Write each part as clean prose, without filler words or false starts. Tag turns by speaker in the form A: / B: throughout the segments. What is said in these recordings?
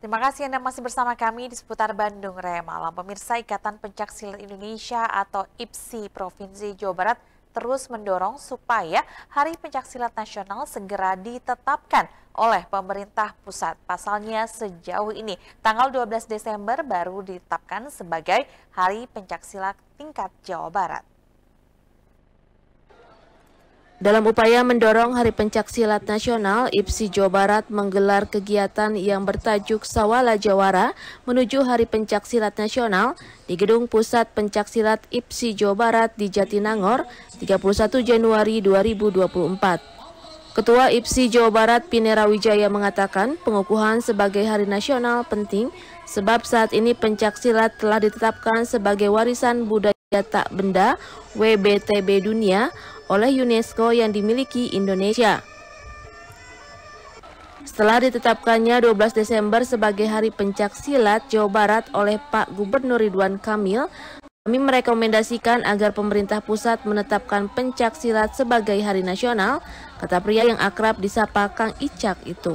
A: Terima kasih Anda masih bersama kami di seputar Bandung Raya Malam. Pemirsa, Ikatan Pencaksilat Indonesia atau IPSI Provinsi Jawa Barat terus mendorong supaya Hari Pencaksilat Nasional segera ditetapkan oleh pemerintah pusat. Pasalnya sejauh ini tanggal 12 Desember baru ditetapkan sebagai Hari Pencaksilat tingkat Jawa Barat.
B: Dalam upaya mendorong Hari Pencaksilat Nasional, IPSI Jawa Barat menggelar kegiatan yang bertajuk Sawala Jawara menuju Hari Pencaksilat Nasional di Gedung Pusat Pencaksilat IPSI Jawa Barat di Jatinangor, 31 Januari 2024. Ketua IPSI Jawa Barat Pinera Wijaya mengatakan pengukuhan sebagai Hari Nasional penting sebab saat ini pencaksilat telah ditetapkan sebagai warisan budaya tak benda WBTB dunia oleh UNESCO yang dimiliki Indonesia. Setelah ditetapkannya 12 Desember sebagai Hari Pencaksilat Jawa Barat oleh Pak Gubernur Ridwan Kamil, kami merekomendasikan agar pemerintah pusat menetapkan pencaksilat sebagai hari nasional, kata pria yang akrab disapa Kang Icak itu.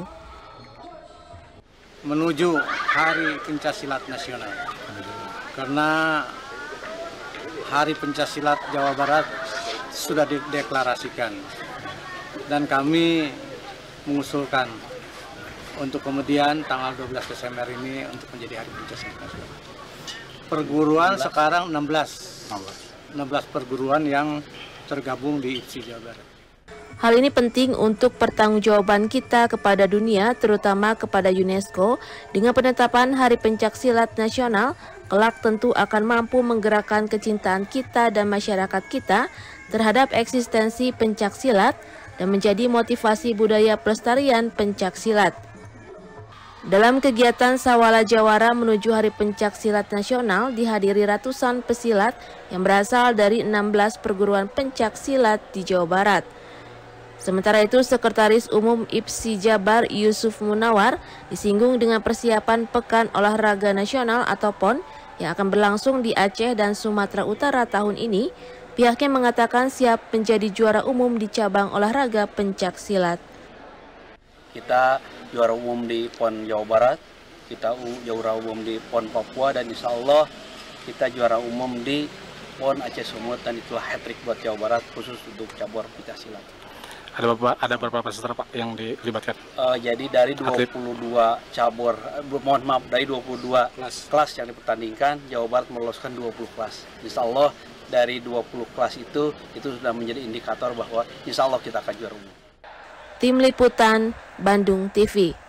C: Menuju Hari Pencaksilat Nasional, karena Hari Pencaksilat Jawa Barat sudah dideklarasikan dan kami mengusulkan untuk kemudian tanggal 12 Desember ini untuk menjadi Hari Pencaksilat Nasional. Perguruan 16. Sekarang 16 perguruan yang tergabung di IPSI Jawa Barat.
B: Hal ini penting untuk pertanggungjawaban kita kepada dunia, terutama kepada UNESCO. Dengan penetapan Hari Pencaksilat Nasional, kelak tentu akan mampu menggerakkan kecintaan kita dan masyarakat kita terhadap eksistensi pencaksilat dan menjadi motivasi budaya pelestarian pencaksilat. Dalam kegiatan Sawala Jawara menuju Hari Pencaksilat Nasional dihadiri ratusan pesilat yang berasal dari 16 perguruan pencaksilat di Jawa Barat. Sementara itu, Sekretaris Umum IPSI Jabar Yusuf Munawar disinggung dengan persiapan Pekan Olahraga Nasional atau PON yang akan berlangsung di Aceh dan Sumatera Utara tahun ini. Pihaknya mengatakan siap menjadi juara umum di cabang olahraga pencaksilat.
D: Kita juara umum di PON Jawa Barat, kita juara umum di PON Papua, dan insya Allah kita juara umum di PON Aceh Sumut, dan itulah hat-trick buat Jawa Barat khusus untuk cabur pencaksilat.
C: Ada berapa peserta Pak yang dilibatkan?
D: Jadi dari 22 cabur, dari 22 kelas yang dipertandingkan, Jawa Barat meloloskan 20 kelas. Insya Allah dari 20 kelas itu sudah menjadi indikator bahwa insya Allah kita akan juara umum.
B: Tim Liputan Bandung TV.